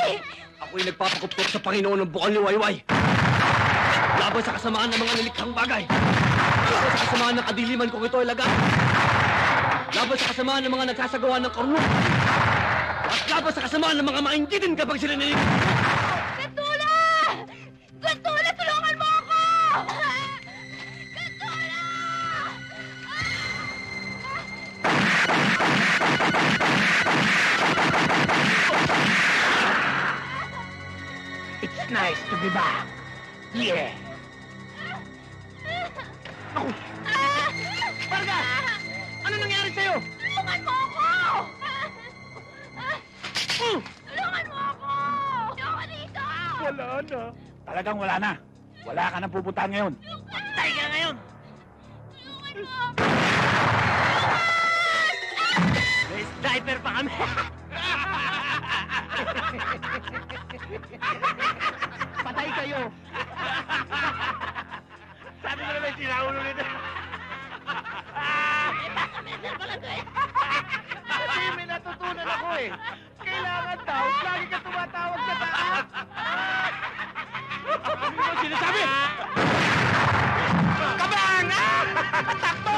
Ako'y nagpapakupkop sa Panginoon ng bukal ni Wayway. Laban sa kasamaan ng mga nilikhang bagay. Laban sa kasamaan ng kadiliman kung ito ay laga. Laban sa kasamaan ng mga nagsasagawa ng karunong. At laban sa kasamaan ng mga maintindihan kapag sila nilikhang. Gandula! Gandula, tulungan mo ako! Gandula! It's nice to be back. Yeah. Ako! Marga! Ano nangyari sa'yo? Tulungan mo ako! Tulungan mo ako! Tulungan dito! Wala na. Talagang wala na. Wala ka nang pupuntahan ngayon. Patay ka ngayon! Tulungan mo! May sniper pa kami! Patay kayo! Sabi mo naman sinaulo nito. Kasi may natutunan ako eh. Kailangan daw, lagi ka tumatawag sa taas. Ano ba sinasabi? Kabang! Takbo!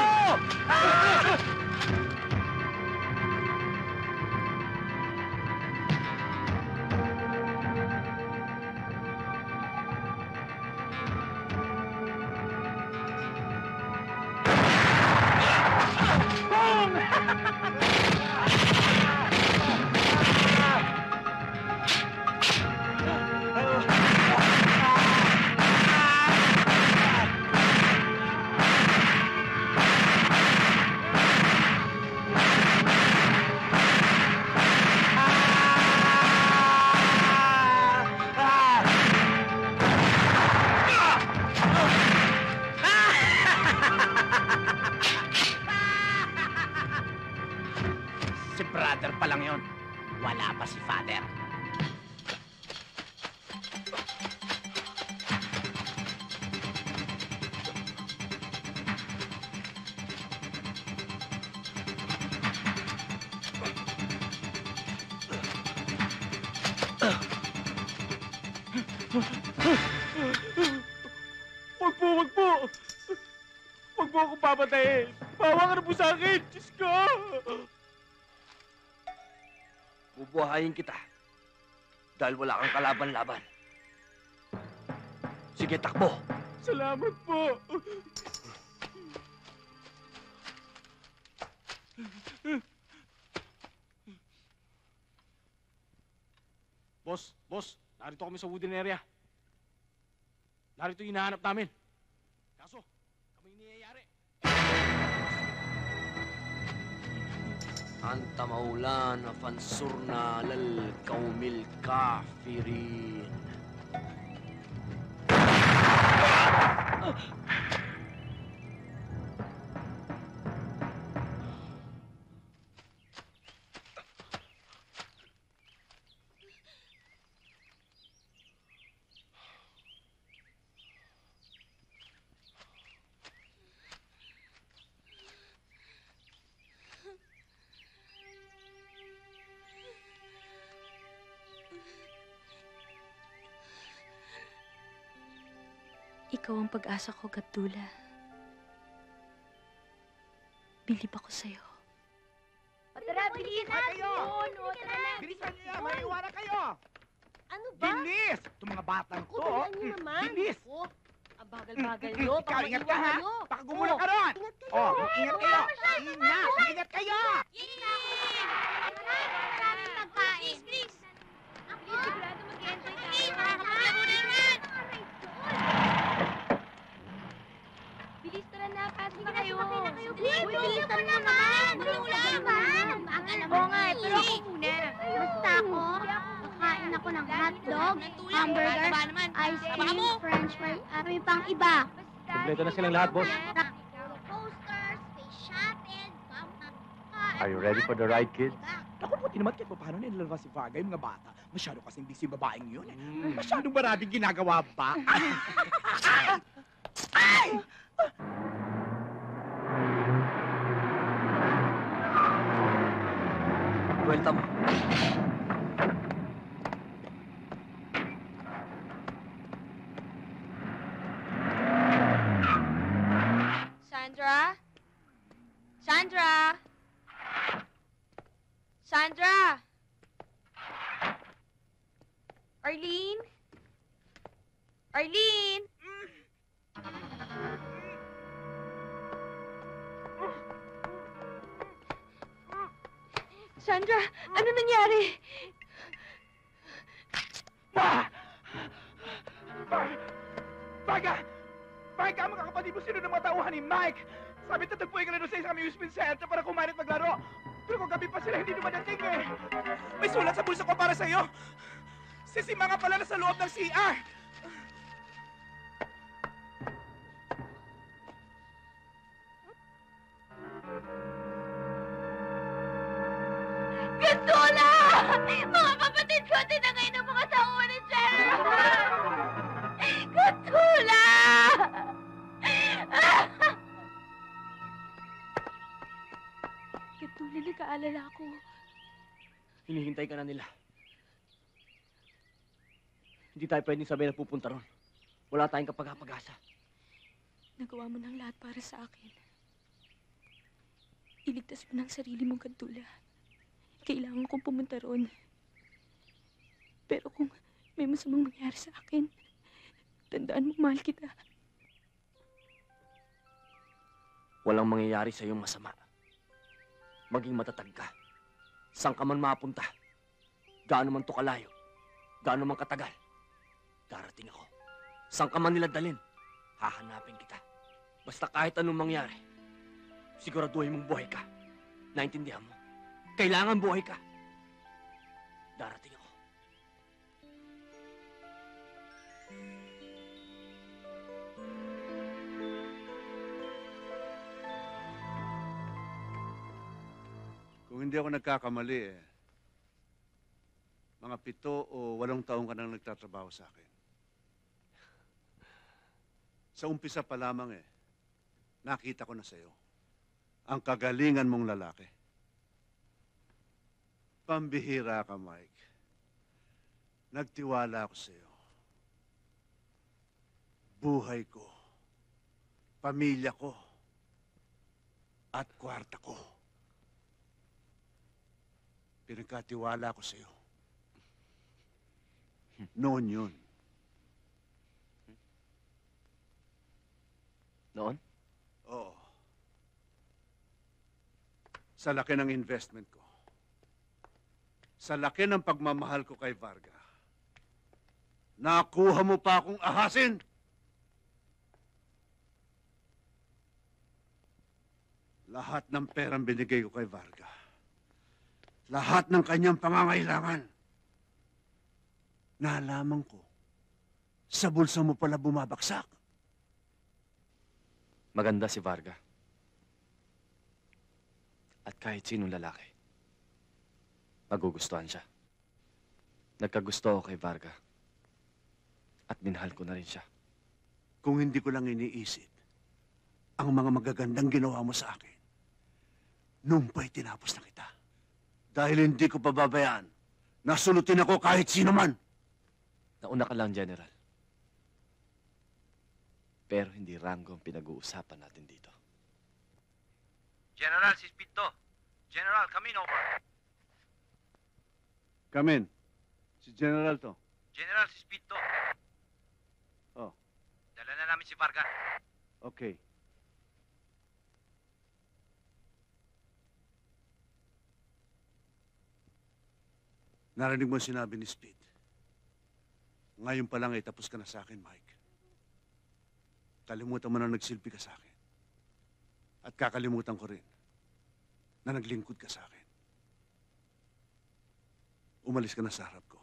Si brother pa lang yun. Wala pa si father. Wag po! Wag po akong papatayin! Bawa ka na po sa akin! Diyos ko! Bubuhayin kita. Dahil wala kang kalaban-laban. Sige, takbo. Salamat po. Boss, narito kami sa wooden area. Narito yung hinahanap namin. Kaso, kami niyayari. أنت مولانا فانصرنا على القوم الكافرين. Ikaw ang pag-asa ko, Gandula. Bilib ako sa'yo. Tara, bilisan! Kayo! Tara na! Bilisan niyo! Maiiwanan kayo! Ano ba? Bilis! Itong mga batang to! Kutulan niyo naman. Bilis! Oh, ang bagal-bagal niyo. Ikaw, ingat ka ha! Baka gumulang ka ron! Ingat kayo. Oh, ingat kayo! Ingat kayo! Maraming pagkain. Please! Ako? Sigurado mag-enjoy tayo. Makakapaglaro na naman! Bilis, tara na. Pasok na kayo. Bilis na naman! Tulong lang! Oo nga, pero ako muna. Basta ako, kakain ako ng hotdog, hamburger, ice cream, french fries, at may pang iba. Kompleto na silang lahat, boss. Posters, space shuttle, Are you ready for the ride, kids? Naku, puti naman kahit paano nilalabas si Vaga yung mga bata. Masyado kasing busy babaeng yun eh. Masyadong maraming ginagawa ba? Ay! Buwelta mo. Sandra! Arlene? Arlene? Sandra, ano nangyari? Baga! Baga, mga kapatid mo, sino ng mga tauhan ni Mike? Sabi tatagpuin ka na doon sa isang amusement center para kumain at maglaro. Pero kung gabi pa sila, hindi dumadating eh. May sulat sa bulsa ko para sa'yo. Sisima nga pala na sa loob ng CR. Gandula! Mga kapatid ko, tinangay ng mga tauhan ni General! Gandula! Gandula, nag-aalala ako. Hinihintay ka na nila. Hindi tayo pwedeng sabihin na pupunta ron. Wala tayong kapag-apag-asa. Nagawa mo ng lahat para sa akin. Iligtas mo ng sarili mo, Gandula. Kailangan kong pumunta ron. Pero kung may masamang mangyari sa akin, tandaan mo, mahal kita. Walang mangyayari sa iyong masama. Maging matatag ka. Saan ka man mapunta. Gaano man to kalayo. Gaano man katagal. Darating ako. Saan ka man nila dalhin, hahanapin kita. Basta kahit anong mangyari, siguraduhin mong buhay ka. Naintindihan mo? Kailangan buhay ka. Darating ako. Kung hindi ako nagkakamali mga 7 o 8 taong ka nang nagtatrabaho sa akin. Sa umpisa pa lamang nakita ko na sa'yo ang kagalingan mong lalaki. Pambihira ka, Mike. Nagtiwala ako sa'yo. Buhay ko, pamilya ko, at kwarta ko. Pinagkatiwala ko sa'yo. Noon yun. Noon? Oo. Sa laki ng investment ko. Sa laki ng pagmamahal ko kay Varga. Nakuha mo pa akong ahasin! Lahat ng perang binigay ko kay Varga. Lahat ng kanyang pangangailangan. Nalaman ko, sa bulsa mo pala bumabaksak. Maganda si Varga. At kahit sinong lalaki, magugustuhan siya. Nagkagusto ako kay Varga. At minahal ko na rin siya. Kung hindi ko lang iniisip ang mga magagandang ginawa mo sa akin, nung pa'y tinapos na kita. Dahil hindi ko pababayaan, nasulutin ako kahit sino man. Nauna ka lang, General. Pero hindi Rango ang pinag-uusapan natin dito. General, si Spito. General, come in over. Come in. Si General to. General, si Spito. Oh, Dala na namin si Varga. okay. Narinig mo ang sinabi ni Speed. Ngayon pa lang ay tapos ka na sa akin, Mike. Kalimutan mo na nagsilbi ka sa akin. At kakalimutan ko rin na naglingkod ka sa akin. Umalis ka na sa harap ko.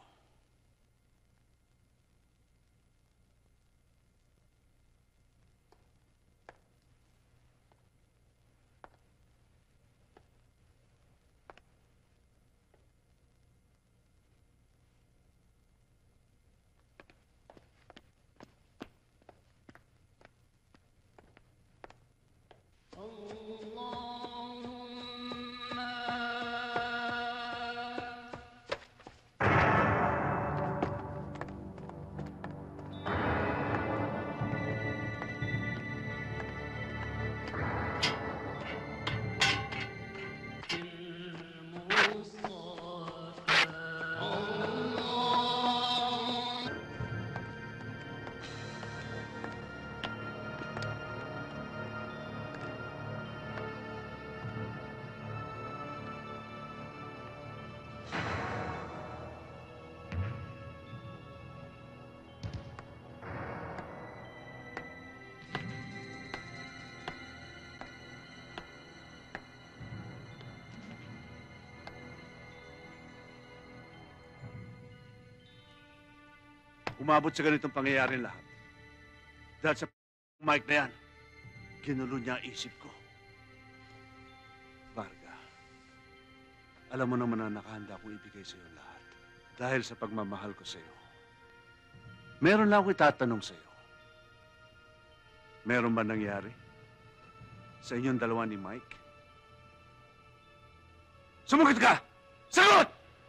umabot sa ganitong pangyayari lahat. Dahil sa Mike na yan, ginulo niya ang isip ko. Varga, alam mo naman na nakahanda akong ibigay sa iyo lahat. Dahil sa pagmamahal ko sa iyo. Meron lang ako itatanong sa iyo. Meron ba nangyari sa inyong dalawa ni Mike? Sumagot ka! Sagot!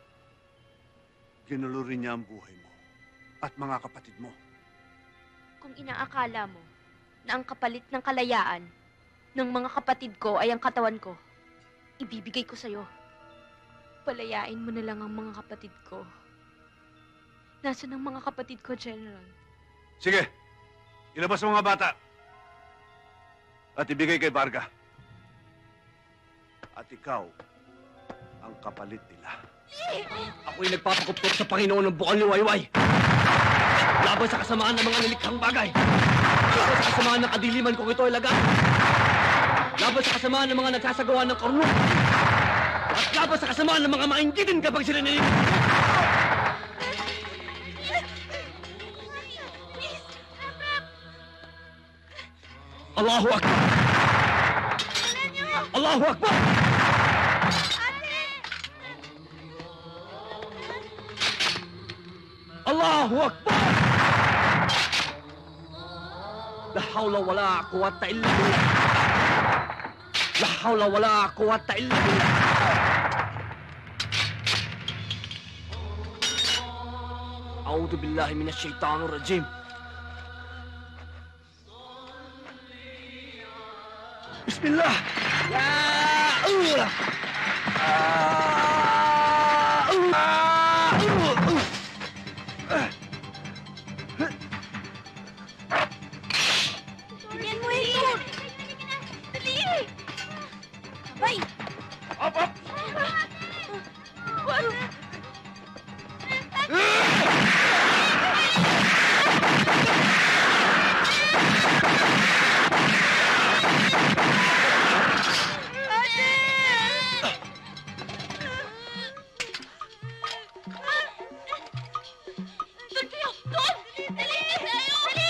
Ginulo rin niya ang buhay mo at mga kapatid mo. Kung inaakala mo na ang kapalit ng kalayaan ng mga kapatid ko ay ang katawan ko, ibibigay ko sa'yo. Palayain mo na lang ang mga kapatid ko. Nasaan ang mga kapatid ko, General? Sige, ilabas mo mga bata. At ibigay kay Varga. At ikaw, ang kapalit nila. Ako'y nagpapakupkop sa Panginoon ng bukal ni Wayway. Laban sa kasamaan ng mga nilikhang bagay. Laban sa kasamaan ng kadiliman kung ito ay laga. Laban sa kasamaan ng mga nagsasagawa ng korno. At laban sa kasamaan ng mga mainggitin kapag sila nililig. Allahu Akbar! Allahu Akbar! Allahu Akbar! La hawla wala quwwata illa billah. La hawla wala quwwata illa billah. A'udhu billahi minash shaitanir rajim. Bismillah. Ya Allah. Tingnan mo ito! Dali! Ay! Up, up! What? Doon kayo! Doon! Dali! Dali!